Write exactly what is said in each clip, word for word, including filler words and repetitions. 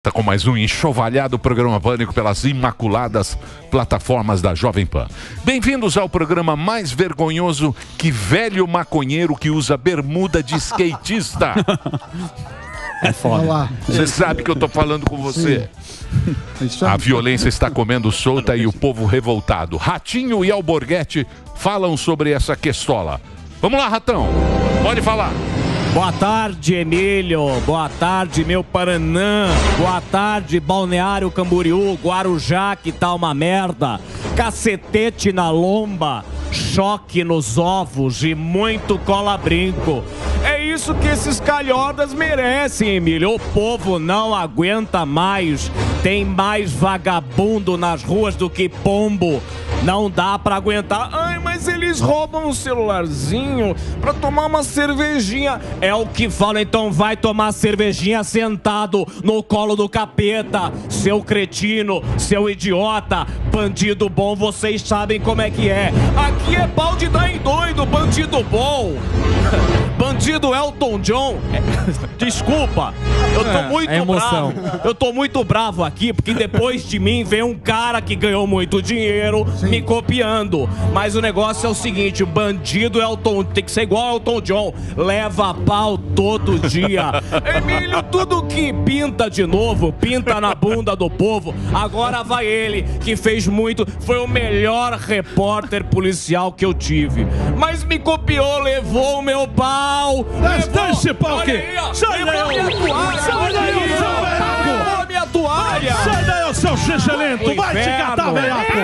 Com mais um enxovalhado programa Pânico pelas imaculadas plataformas da Jovem Pan. Bem-vindos ao programa mais vergonhoso que velho maconheiro que usa bermuda de skatista. É foda. Você sabe que eu tô falando com você. A violência está comendo solta e o povo revoltado. Ratinho e Alborguete falam sobre essa questola. Vamos lá, Ratão. Pode falar. Boa tarde, Emílio. Boa tarde, meu Paranã. Boa tarde, Balneário Camboriú, Guarujá, que tá uma merda. Cacetete na lomba, choque nos ovos e muito cola-brinco. É isso que esses calhordas merecem, Emílio. O povo não aguenta mais. Tem mais vagabundo nas ruas do que pombo. Não dá pra aguentar. Ai, mas eles roubam um celularzinho pra tomar uma cervejinha. É o que fala, então vai tomar cervejinha sentado no colo do capeta. Seu cretino, seu idiota, bandido bom, vocês sabem como é que é. Aqui é pau de dar em doido, bandido bom. Bandido Elton John. Desculpa, eu tô muito é emoção. bravo. Eu tô muito bravo aqui, porque depois de mim vem um cara que ganhou muito dinheiro me copiando. Mas o negócio é o seguinte, o bandido Elton tem que ser igual ao Elton John. Leva pau todo dia. Emílio, tudo que pinta de novo, pinta na bunda do povo. Agora vai ele, que fez muito, foi o melhor repórter policial que eu tive. Mas me copiou, levou o meu pau. Deixa esse pau aqui. Sai daí, sai daí, levou a minha toalha. Sai daí, seu xixelento. Vai te catar, velhaco.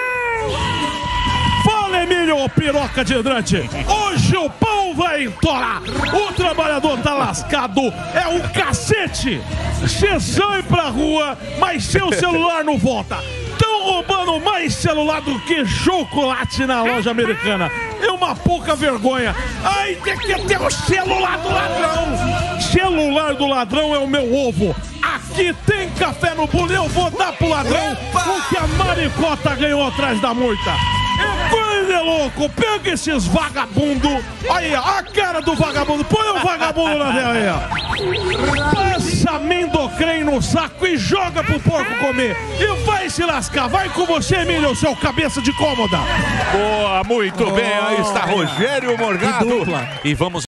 Fala, Emílio, ô piroca de hidrante. Hoje o pão vai entorar. O trabalhador tá lascado. É o cacete. Você sai pra rua, mas seu celular não volta. Estão roubando mais celular do que chocolate na loja americana. É uma pouca vergonha. Ai, tem que ter o celular do ladrão. Celular do ladrão é o meu ovo. Aqui tem café no bolo, eu vou dar pro ladrão o que a maricota ganhou atrás da multa. É coisa louco, pega esses vagabundos. Aí, a cara do vagabundo. Põe o vagabundo na tela aí, ó. Passa amendocrem no saco e joga pro porco comer. E vai se lascar. Vai com você, Emílio, seu cabeça de cômoda. Boa, muito bem. Aí está Rogério Morgado. E vamos